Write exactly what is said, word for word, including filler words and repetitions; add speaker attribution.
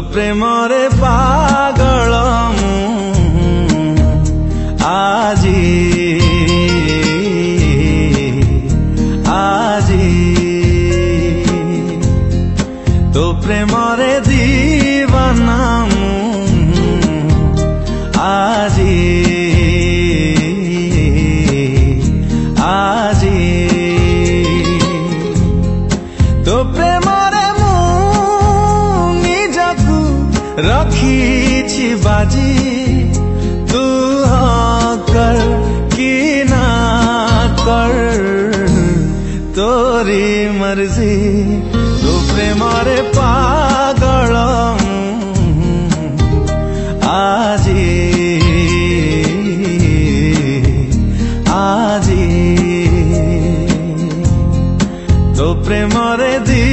Speaker 1: ପ୍ରେମରେ ପାଗଳ ମୁଁ ଆଜି ଆଜି ତୋ ପ୍ରେମରେ ଦିୱାନା ମୁଁ ଆଜି ଆଜି ତୋ ପ୍ରେମରେ ମୁଁ ନିଜକୁ रखी बाजी तू हाँ कर कि ना कर तोरी मर्जी तू प्रेमरे पागल आजी आजी तो प्रेमरे दी